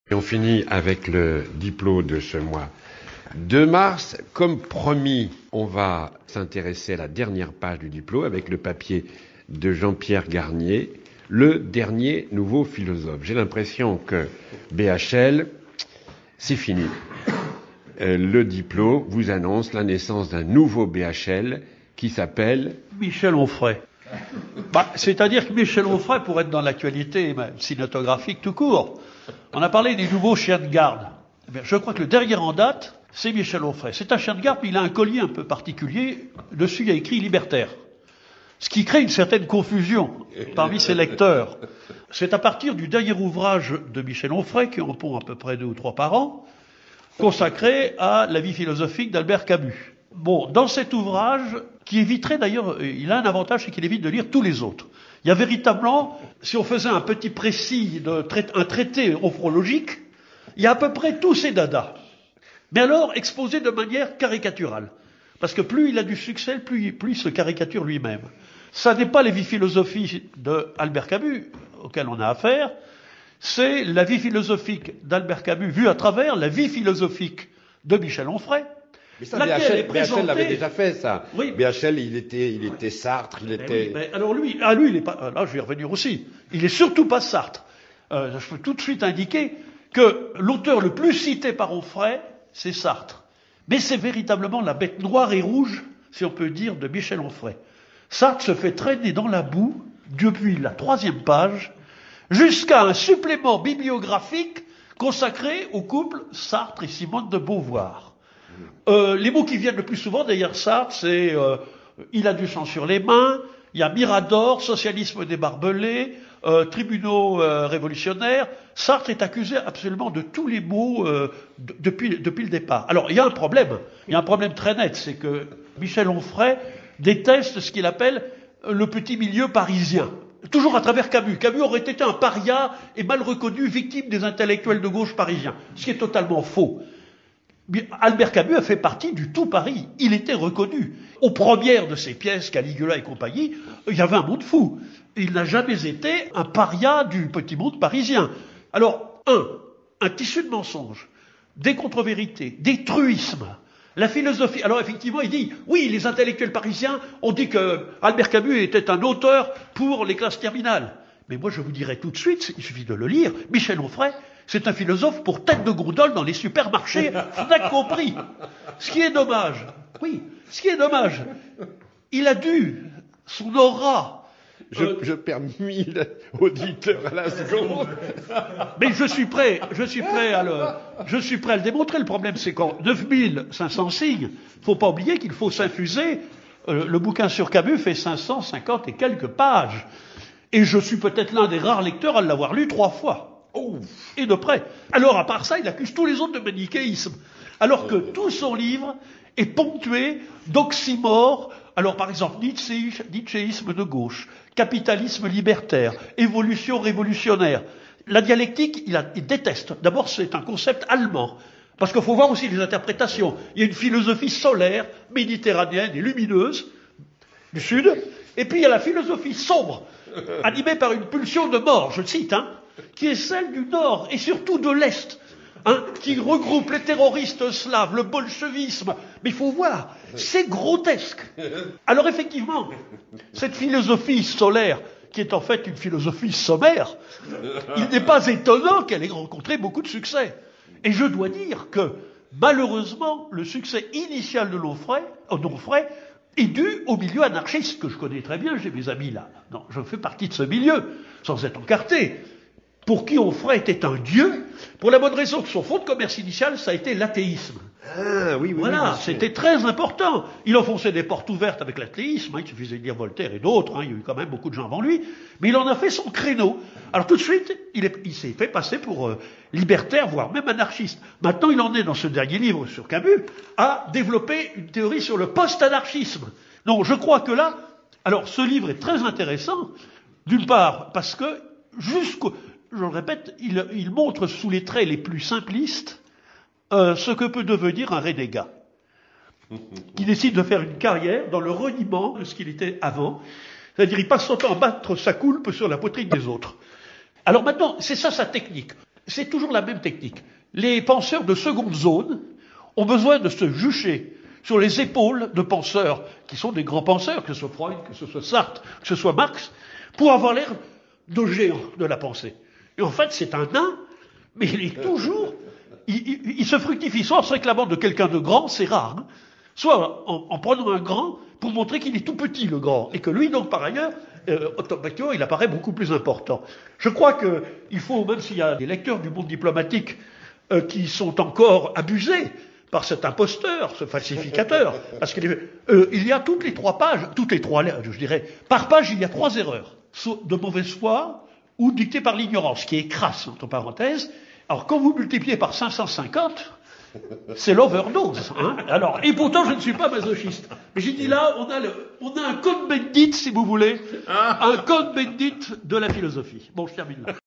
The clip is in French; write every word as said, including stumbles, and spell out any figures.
Et on finit avec le diplôme de ce mois de mars. Comme promis, on va s'intéresser à la dernière page du diplôme avec le papier de Jean-Pierre Garnier, le dernier nouveau philosophe. J'ai l'impression que B H L, c'est fini. Euh, le diplôme vous annonce la naissance d'un nouveau B H L qui s'appelle Michel Onfray. Bah, c'est-à-dire que Michel Onfray, pour être dans l'actualité même cinématographique tout court, on a parlé des nouveaux chiens de garde. Eh je crois que le dernier en date, c'est Michel Onfray. C'est un chien de garde, mais il a un collier un peu particulier. Dessus, il y a écrit libertaire. Ce qui crée une certaine confusion parmi ses lecteurs. C'est à partir du dernier ouvrage de Michel Onfray, qui en pond à peu près deux ou trois par an, consacré à la vie philosophique d'Albert Camus. Bon, dans cet ouvrage, qui éviterait d'ailleurs, il a un avantage, c'est qu'il évite de lire tous les autres. Il y a véritablement, si on faisait un petit précis, de trai- un traité ophrologique, il y a à peu près tous ces dadas. Mais alors, exposé de manière caricaturale. Parce que plus il a du succès, plus, plus il se caricature lui-même. Ça n'est pas les vies philosophiques d'Albert Camus auxquelles on a affaire, c'est la vie philosophique d'Albert Camus vue à travers la vie philosophique de Michel Onfray. Mais ça, B H L, présentée... B H L l'avait déjà fait, ça. Oui. B H L, il était, il était Sartre, il mais était... Oui, mais alors lui, ah lui, il est pas... Là, je vais y revenir aussi. Il est surtout pas Sartre. Euh, je peux tout de suite indiquer que l'auteur le plus cité par Onfray, c'est Sartre. Mais c'est véritablement la bête noire et rouge, si on peut dire, de Michel Onfray. Sartre se fait traîner dans la boue, depuis la troisième page, jusqu'à un supplément bibliographique consacré au couple Sartre et Simone de Beauvoir. Euh, les mots qui viennent le plus souvent, d'ailleurs, Sartre, c'est euh, « il a du sang sur les mains », il y a Mirador, socialisme débarbelé, euh, tribunaux euh, révolutionnaires. Sartre est accusé absolument de tous les maux euh, de, depuis, depuis le départ. Alors, il y a un problème, il y a un problème très net, c'est que Michel Onfray déteste ce qu'il appelle le petit milieu parisien. Toujours à travers Camus. Camus aurait été un paria et mal reconnu, victime des intellectuels de gauche parisiens, ce qui est totalement faux. Albert Camus a fait partie du tout Paris. Il était reconnu. Aux premières de ses pièces, Caligula et compagnie, il y avait un monde fou. Il n'a jamais été un paria du petit monde parisien. Alors, un, un tissu de mensonges, des contre-vérités, des truismes, la philosophie. Alors effectivement, il dit, oui, les intellectuels parisiens ont dit que Albert Camus était un auteur pour les classes terminales. Mais moi, je vous dirais tout de suite, il suffit de le lire, Michel Onfray, c'est un philosophe pour tête de gondole dans les supermarchés, Fnac compris. Ce qui est dommage, oui, ce qui est dommage, il a dû, son aura... Je, euh, je perds mille auditeurs à la seconde. Mais je suis prêt, je suis prêt à le, je suis prêt à le démontrer. Le problème, c'est qu'en neuf mille cinq cents signes, faut pas oublier qu'il faut s'infuser. Euh, le bouquin sur Camus fait cinq cent cinquante et quelques pages. Et je suis peut-être l'un des rares lecteurs à l'avoir lu trois fois. Oh, et de près. Alors, à part ça, il accuse tous les autres de manichéisme. Alors que tout son livre est ponctué d'oxymores. Alors, par exemple, nietzschéisme de gauche, capitalisme libertaire, évolution révolutionnaire. La dialectique, il, a, il déteste. D'abord, c'est un concept allemand. Parce qu'il faut voir aussi les interprétations. Il y a une philosophie solaire, méditerranéenne et lumineuse, du Sud. Et puis, il y a la philosophie sombre, animée par une pulsion de mort, je le cite, hein, qui est celle du Nord et surtout de l'Est. Hein, qui regroupe les terroristes slaves, le bolchevisme. Mais il faut voir, c'est grotesque. Alors effectivement, cette philosophie solaire, qui est en fait une philosophie sommaire, il n'est pas étonnant qu'elle ait rencontré beaucoup de succès. Et je dois dire que, malheureusement, le succès initial de Onfray, Onfray est dû au milieu anarchiste, que je connais très bien, j'ai mes amis là. Non, je fais partie de ce milieu, sans être encarté. Pour qui Onfray était un dieu, pour la bonne raison que son fonds de commerce initial, ça a été l'athéisme. Ah, oui, oui. Voilà, oui, c'était très important. Il enfonçait des portes ouvertes avec l'athéisme, hein, il suffisait de lire Voltaire et d'autres, hein, il y a eu quand même beaucoup de gens avant lui, mais il en a fait son créneau. Alors tout de suite, il, est, il s'est fait passer pour euh, libertaire, voire même anarchiste. Maintenant, il en est, dans ce dernier livre sur Camus, à développer une théorie sur le post-anarchisme. Non, je crois que là, alors ce livre est très intéressant, d'une part, parce que jusqu'au... Je le répète, il, il montre sous les traits les plus simplistes euh, ce que peut devenir un renégat, qui décide de faire une carrière dans le reniement de ce qu'il était avant, c'est-à-dire il passe son temps à battre sa coulpe sur la poitrine des autres. Alors maintenant, c'est ça sa technique. c'est toujours la même technique. Les penseurs de seconde zone ont besoin de se jucher sur les épaules de penseurs qui sont des grands penseurs, que ce soit Freud, que ce soit Sartre, que ce soit Marx, pour avoir l'air de géant de la pensée. Et en fait, c'est un nain, mais il est toujours... Il, il, il se fructifie soit en se réclamant de quelqu'un de grand, c'est rare, hein, soit en, en prenant un grand pour montrer qu'il est tout petit, le grand, et que lui, donc, par ailleurs, euh, automatiquement, il apparaît beaucoup plus important. Je crois qu'il faut, même s'il y a des lecteurs du monde diplomatique euh, qui sont encore abusés par cet imposteur, ce falsificateur, parce qu'il euh, il y a toutes les trois pages, toutes les trois lettres, je dirais, par page, il y a trois erreurs, de mauvaise foi ou dictées par l'ignorance, qui est crasse, entre parenthèses. Alors, quand vous multipliez par cinq cent cinquante, c'est l'overdose. Hein. Alors, et pourtant, je ne suis pas masochiste. Mais j'ai dit là, on a, le, on a un code Bendit, si vous voulez, un code Bendit de la philosophie. Bon, je termine là.